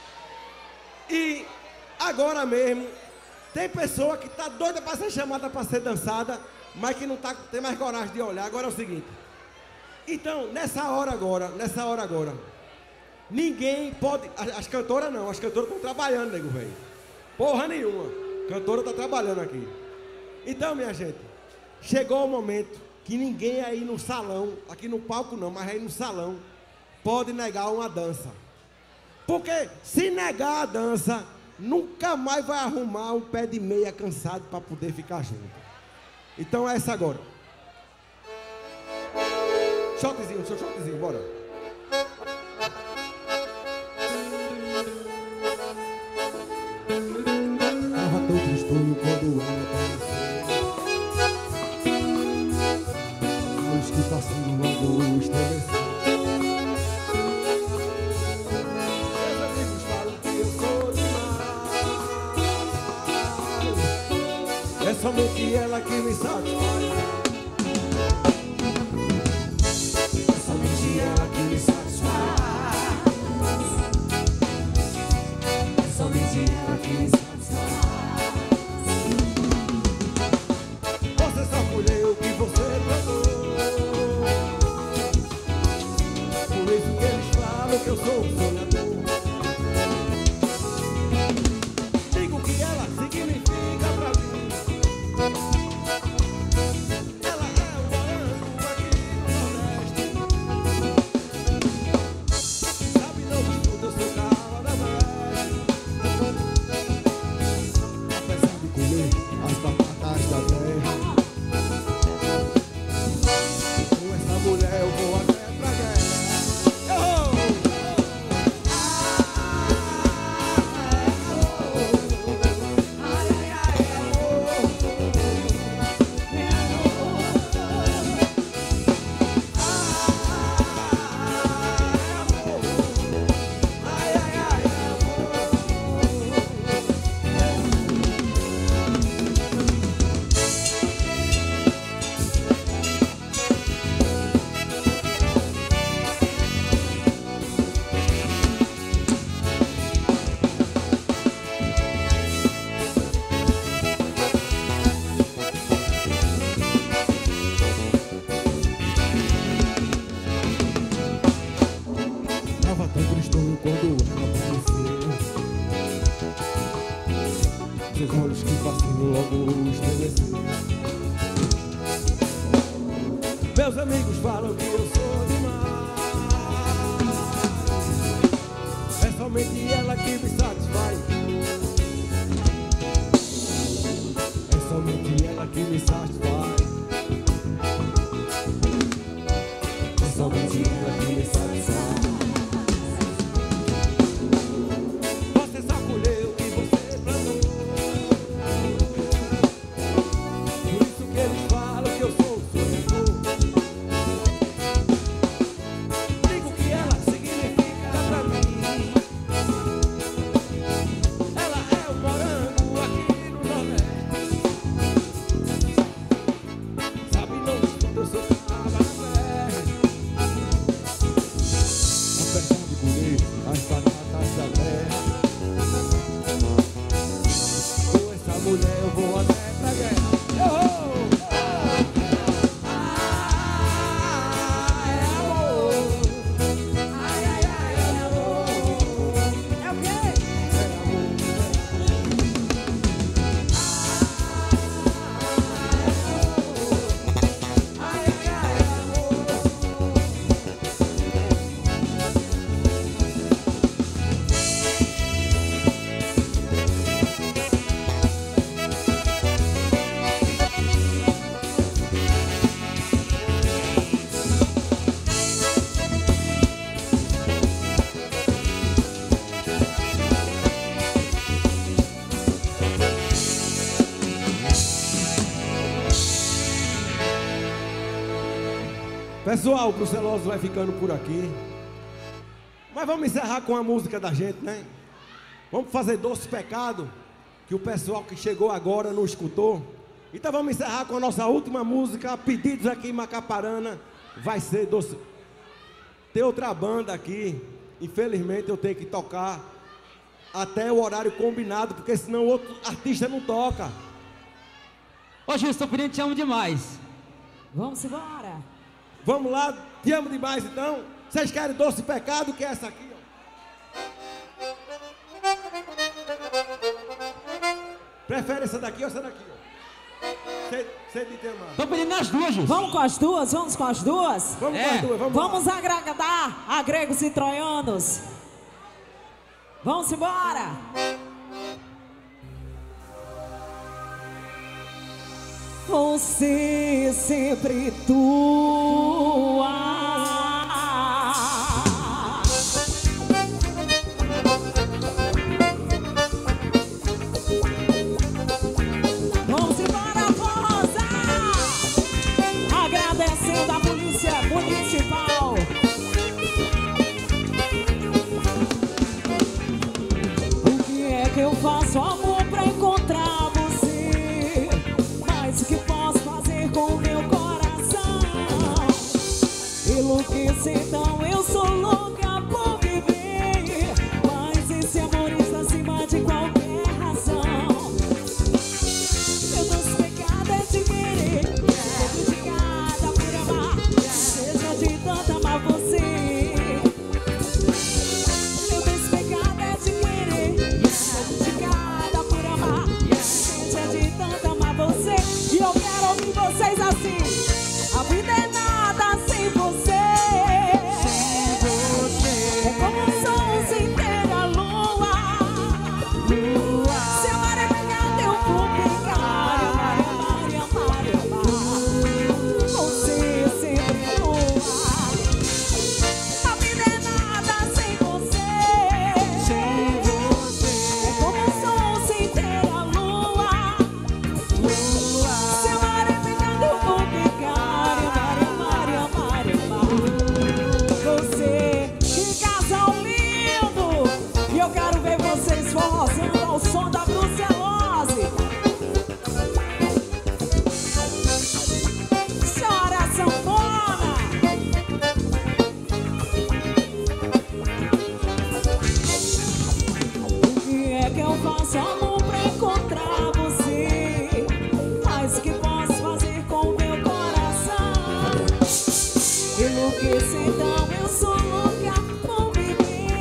E: E agora mesmo, tem pessoa que tá doida para ser chamada para ser dançada, mas que não tem mais coragem de olhar. Agora é o seguinte. Então, nessa hora agora, ninguém pode... As cantoras não, as cantoras estão trabalhando, nego velho. Porra nenhuma. Cantora tá trabalhando aqui. Então, minha gente, chegou o momento que ninguém aí no salão, aqui no palco não, mas aí no salão, pode negar uma dança. Porque se negar a dança, nunca mais vai arrumar um pé de meia cansado para poder ficar junto. Então é essa agora. Shotzinho, shotzinho, bora. Tava tão tristonho quando ela apareceu. Os que passam logo estremeceu. Meus amigos falam que eu sou demais. É somente ela que me satisfaz. É somente ela que me satisfaz. É somente ela que me satisfaz. Você só colheu o que você plantou. Por isso que eles falam que eu sou um sonhador. Digo que ela significa pra mim. Ela é o baiano aqui no Nordeste. Sabe, não disputa, eu sou cara da veste. Apesar de comer as batatas da terra, com essa mulher eu vou até pra guerra. Sempre estou quando aparecer. Seus olhos que fascinam logo estremecer. Meus amigos falam que eu sou demais. É somente ela que me satisfaz. É somente ela que me satisfaz. É somente ela que me satisfaz. Você só colheu o que você plantou. Por isso que eles falam que eu sou o sonhador. Digo que ela significa pra mim. Ela é o morango aqui no Nordeste. Sabe, não escuta, eu sou cabaré. Apesar de colher as batatas da terra, com essa mulher eu vou até pra guerra. Pessoal, o Bruceloso vai ficando por aqui. Mas vamos encerrar com a música da gente, né? Vamos fazer Doce Pecado, que o pessoal que chegou agora não escutou. Então vamos encerrar com a nossa última música, pedidos aqui em Macaparana. Vai ser Doce. Tem outra banda aqui. Infelizmente eu tenho que tocar até o horário combinado, porque senão outro artista não toca.
A: Ô Gilson, por te amo demais.
B: Vamos embora.
E: Vamos lá, te amo demais então. Vocês querem Doce Pecado, que é essa aqui, ó. Prefere essa daqui ou essa daqui, ó? Sei de ter mais.
A: Tô pedindo as duas, Gilson.
B: Vamos com as duas, vamos com as duas.
E: Vamos com as duas, vamos lá.
B: Vamos agradar a gregos e troianos. Vamos embora. Você sempre tua. Vamos embora, Rosa! Agradecendo a Polícia Municipal. O que é que eu faço, amor, pra encontrar você? Mas o que posso fazer com o meu coração? Enlouqueço, então eu sou louca por viver. Mas esse amor está acima de qualquer razão. Meu doce pecado é te querer, dedicada por amar, seja de tanto amar você. Meu doce pecado é te querer, dedicada por amar, seja de tanto amar você. E eu quero ouvir vocês assim: a vida é nada sem você. É como um sol sem ter a lua. Se amar é pegar, eu vou pegar. Amar, amar, amar. Você sempre voa. A vida é nada sem você. É como um sol sem ter a lua. Se amar é pegar, eu vou pegar. Amar, amar, amar. Você, que casal lindo. E eu quero ver vocês forrosando ao som da Brucelose. Chora, sanfona. O que é que eu faço, amor, pra encontrar você? Mas o que posso fazer com o meu coração? Enlouqueço, então eu sou louca por viver.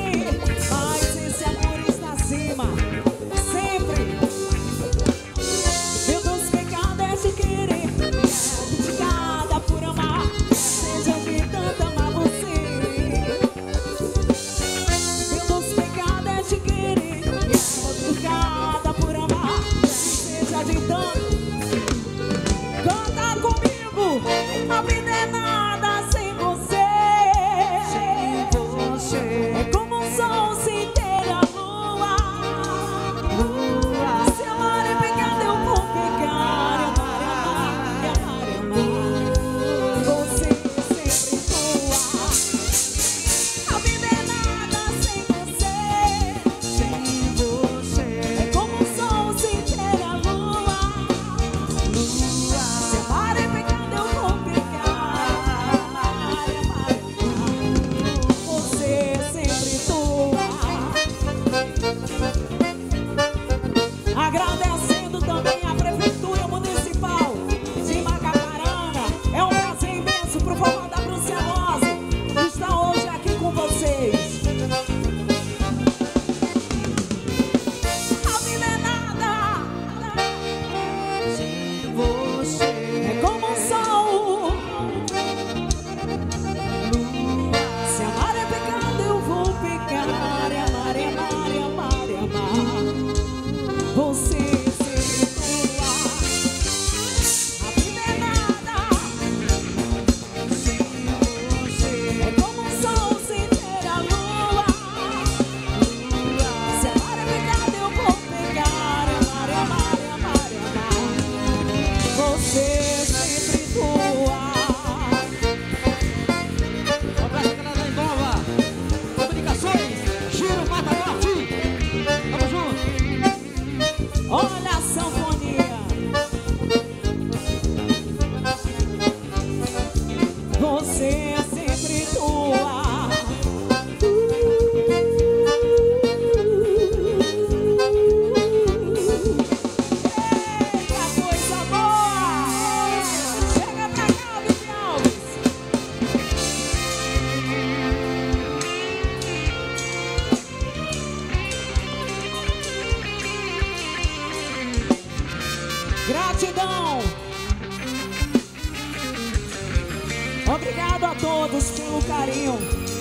B: Obrigado a todos pelo carinho.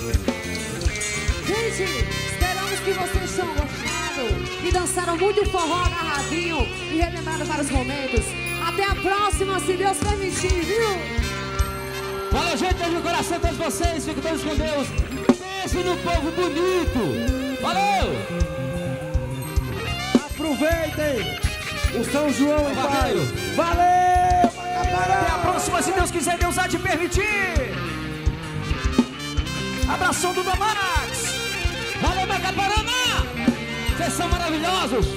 C: Gente, esperamos que vocês tenham gostado e dançaram muito forró agarradinho e relembraram vários momentos. Até a próxima, se Deus permitir, viu?
A: Valeu, gente, beijo no coração de todos vocês. Fiquem todos com Deus. Beijo no povo bonito. Valeu!
E: Aproveitem o São João em paz.
A: Vaqueiro.
E: Valeu!
D: Até a próxima, se Deus quiser, Deus há de permitir. Abração do Damax.
A: Valeu, Macaparana! Vocês são maravilhosos!